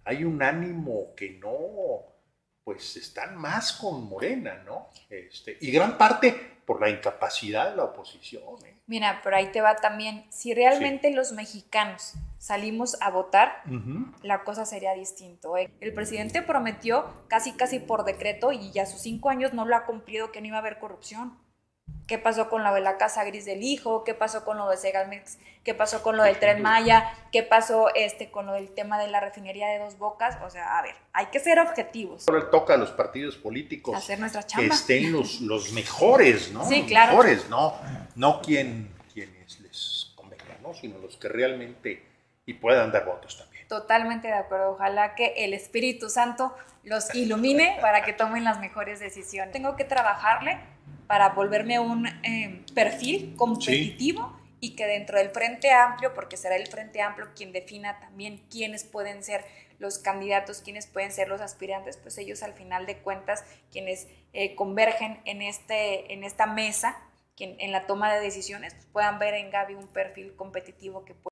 hay un ánimo que no, pues están más con Morena, ¿no? Y gran parte por la incapacidad de la oposición, ¿eh? Mira, pero ahí te va también, si Sí. realmente los mexicanos salimos a votar, Ujú. la cosa sería distinto, ¿eh? El presidente prometió casi casi por decreto y ya sus 5 años no lo ha cumplido que no iba a haber corrupción. ¿Qué pasó con lo de la casa gris del hijo? ¿Qué pasó con lo de Segalmex? ¿Qué pasó con lo Sí, del sin Tren duda. Maya? ¿Qué pasó con lo del tema de la refinería de Dos Bocas? O sea, a ver, hay que ser objetivos. Ahora toca a los partidos políticos Hacer nuestra que chamba. estén los mejores, ¿no? Sí, Los claro. mejores, no quienes les convenga, ¿no? Sino los que realmente y puedan dar votos también. Totalmente de acuerdo. Ojalá que el Espíritu Santo los ilumine para que tomen las mejores decisiones. Tengo que trabajarle para volverme un perfil Sí, competitivo y que dentro del Frente Amplio, porque será el Frente Amplio quien defina también quiénes pueden ser los candidatos, quiénes pueden ser los aspirantes, pues ellos al final de cuentas, quienes convergen en esta mesa, en la toma de decisiones, pues puedan ver en Gaby un perfil competitivo que puede